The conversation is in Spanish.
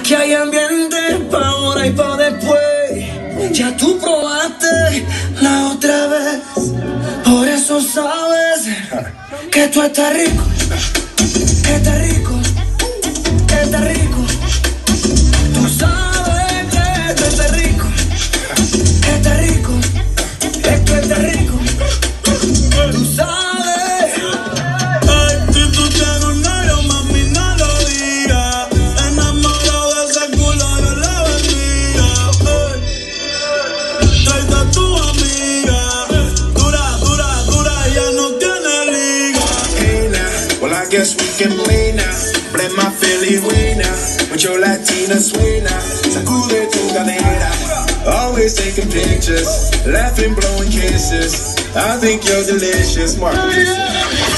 Aquí hay ambiente pa' ahora y pa' después. Ya tú probaste la otra vez. Por eso sabes que tú estás rico. Que estás rico. Que estás rico. Tú sabes que tú estás rico. Que estás rico. Que tú estás rico. Tú sabes. Guess we can play now. Blend my Philly way now with your Latina sway now. Sacude tu cadera. Always taking pictures, laughing, blowing kisses. I think you're delicious, Marcus.